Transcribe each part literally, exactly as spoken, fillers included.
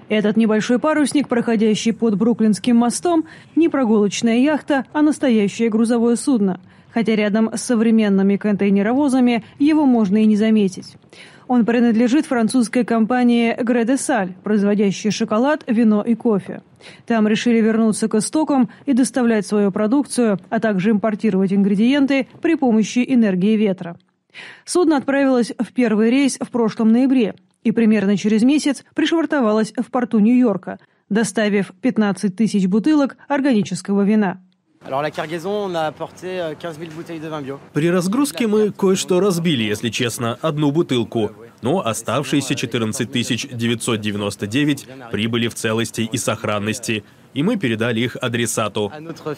Этот небольшой парусник, проходящий под Бруклинским мостом, не прогулочная яхта, а настоящее грузовое судно. Хотя рядом с современными контейнеровозами его можно и не заметить. Он принадлежит французской компании Гре де Саль, производящей шоколад, вино и кофе. Там решили вернуться к истокам и доставлять свою продукцию, а также импортировать ингредиенты при помощи энергии ветра. Судно отправилось в первый рейс в прошлом ноябре и примерно через месяц пришвартовалось в порту Нью-Йорка, доставив пятнадцать тысяч бутылок органического вина. При разгрузке мы кое-что разбили, если честно, одну бутылку. Но оставшиеся четырнадцать тысяч девятьсот девяносто девять прибыли в целости и сохранности, и мы передали их адресату.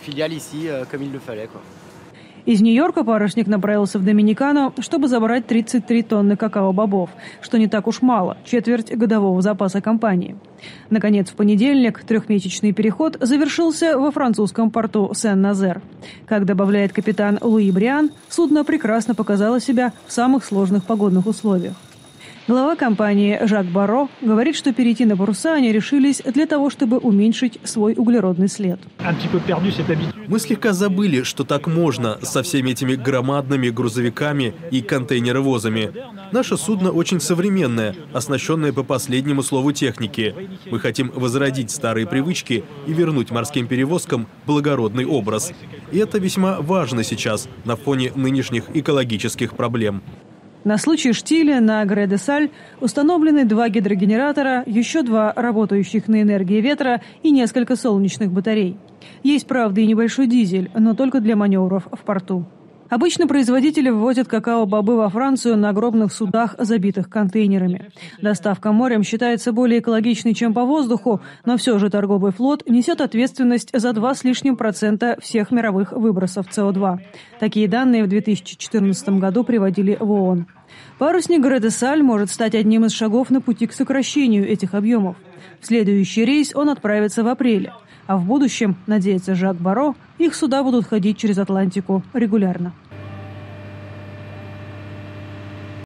Из Нью-Йорка парусник направился в Доминикану, чтобы забрать тридцать три тонны какао-бобов, что не так уж мало, четверть годового запаса компании. Наконец, в понедельник трехмесячный переход завершился во французском порту Сен-Назер. Как добавляет капитан Луи Бриан, судно прекрасно показало себя в самых сложных погодных условиях. Глава компании Жак Барро говорит, что перейти на паруса они решились для того, чтобы уменьшить свой углеродный след. Мы слегка забыли, что так можно со всеми этими громадными грузовиками и контейнеровозами. Наше судно очень современное, оснащенное по последнему слову техники. Мы хотим возродить старые привычки и вернуть морским перевозкам благородный образ. И это весьма важно сейчас на фоне нынешних экологических проблем. На случай штиля на Гре де Саль установлены два гидрогенератора, еще два работающих на энергии ветра и несколько солнечных батарей. Есть, правда, и небольшой дизель, но только для маневров в порту. Обычно производители ввозят какао-бобы во Францию на огромных судах, забитых контейнерами. Доставка морем считается более экологичной, чем по воздуху, но все же торговый флот несет ответственность за два с лишним процента всех мировых выбросов С О два. Такие данные в две тысячи четырнадцатом году приводили в ООН. Парусник Гре де Саль может стать одним из шагов на пути к сокращению этих объемов. В следующий рейс он отправится в апреле. А в будущем, надеется Жак Барро, их суда будут ходить через Атлантику регулярно.